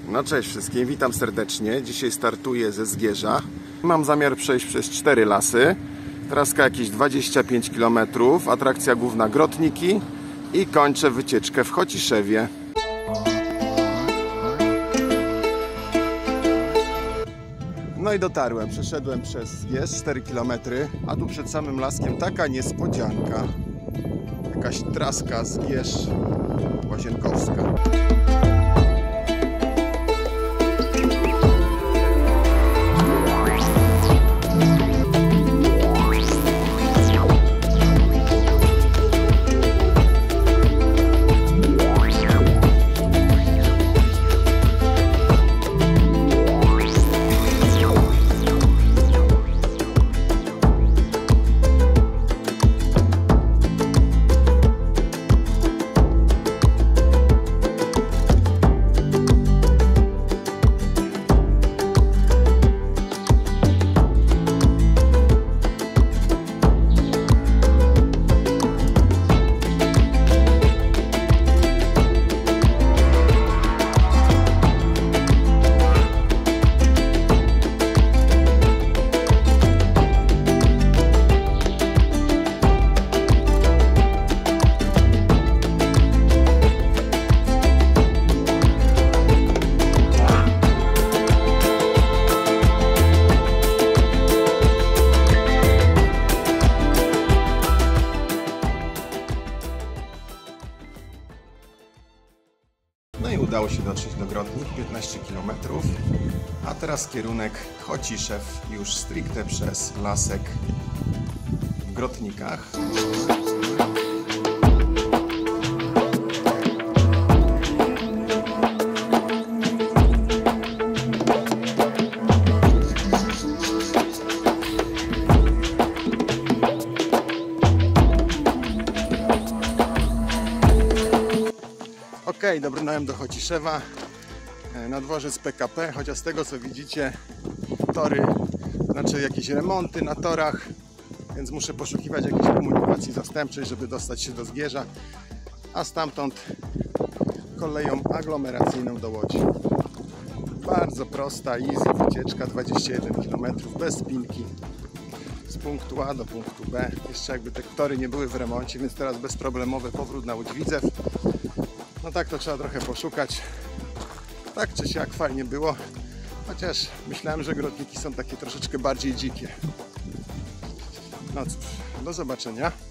No cześć wszystkim, witam serdecznie. Dzisiaj startuję ze Zgierza. Mam zamiar przejść przez 4 lasy. Traska jakieś 25 km, atrakcja główna Grotniki i kończę wycieczkę w Chociszewie. No i dotarłem, przeszedłem przez Zgierz 4 km, a tu przed samym laskiem taka niespodzianka. Jakaś traska Zgierz-Łazienkowska. No i udało się dotrzeć do Grotnik, 15 km, a teraz kierunek Chociszew, już stricte przez lasek w Grotnikach. Ok, dobrnąłem do Chociszewa, na dworzec PKP, chociaż z tego co widzicie tory, znaczy jakieś remonty na torach, więc muszę poszukiwać jakiejś komunikacji zastępczej, żeby dostać się do Zgierza, a stamtąd koleją aglomeracyjną do Łodzi. Bardzo prosta, easy wycieczka, 21 km bez spinki, z punktu A do punktu B. Jeszcze jakby te tory nie były w remoncie, więc teraz bezproblemowy powrót na Łódź-Widzew. No tak, to trzeba trochę poszukać. Tak czy siak fajnie było, chociaż myślałem, że Grotniki są takie troszeczkę bardziej dzikie. No cóż, do zobaczenia.